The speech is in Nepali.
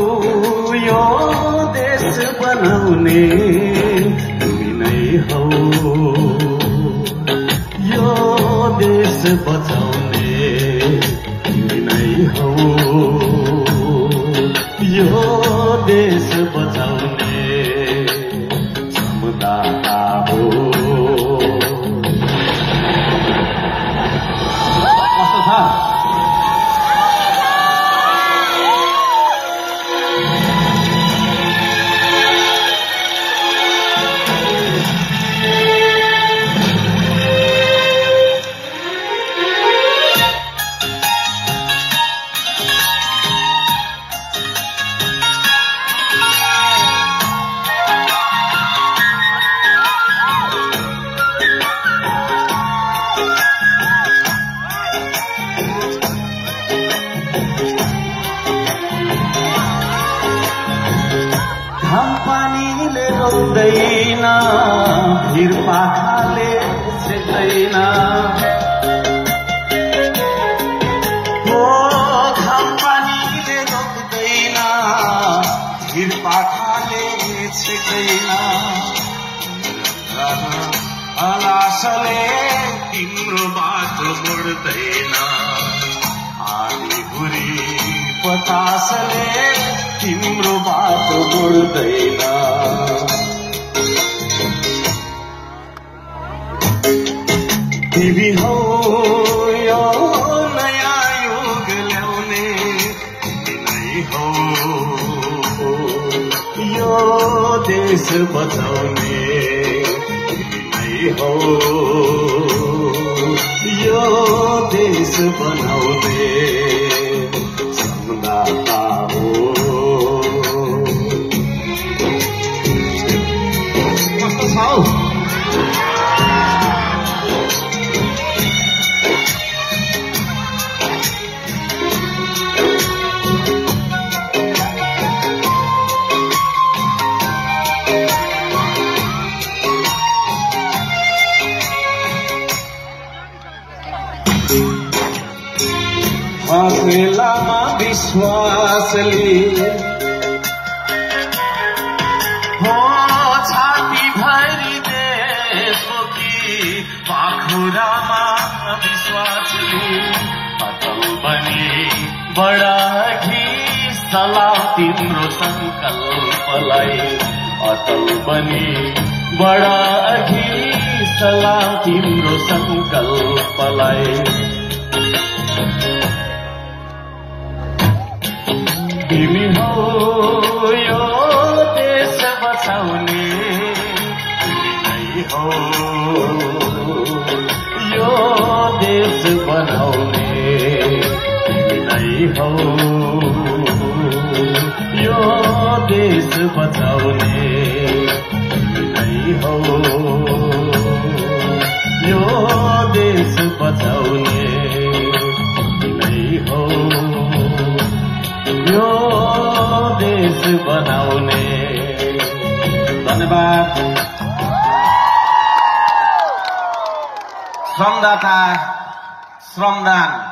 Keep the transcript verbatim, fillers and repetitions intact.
यो देश बनाउने तिमी नै हौ यो देश बचाउने तिमी नै हौ यो देश बचाउने समुदाय हो पानीले रोक्दैन भिर पाखाले सेक्दैन हो घाम पानीले रोक्दैन भिर पाखाले सेक्दैन हलासले तिम्रो बाटो मोड्दैन आधी भुरी बतासले तिम्रो बाटो मोड्दैन तिमी हौ यो नयाँ युग ल्याउने तिमी नै हौ यो देश बचाउने तिमी नै हौ यो देश बनाउने समुदाय हो हँसेलामा विश्वासले हो छाती भरि देशमुखी पाखुरामा विश्वासले अटल बनी बढाघि सलाम तिम्रो संकल्पलाई अटल बनी बढाघि सलाम तिम्रो संकल्पलाई तिमी हौ यो देश बचाउने तिमी नै हौ यो देश बनाउने तिमी नै हौ यो देश बचाउने तिमी नै हौ यो देश बचाउने तिमी नै हौ यो देश बनाउने। धन्यवाद। श्रमदाता श्रमदान